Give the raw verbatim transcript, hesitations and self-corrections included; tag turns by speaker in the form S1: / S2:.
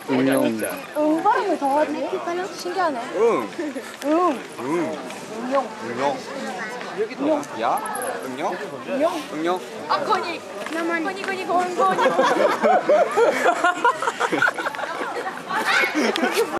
S1: 응용.
S2: 응 발음을 더 하지? 신기하네.
S3: 응.
S2: 응.
S3: 응.
S2: 응용.
S3: 응용. 응용. 야? 응용?
S2: 응용.
S3: 응용.
S2: 아 거니. 나만. 거니 거니 거니 거니.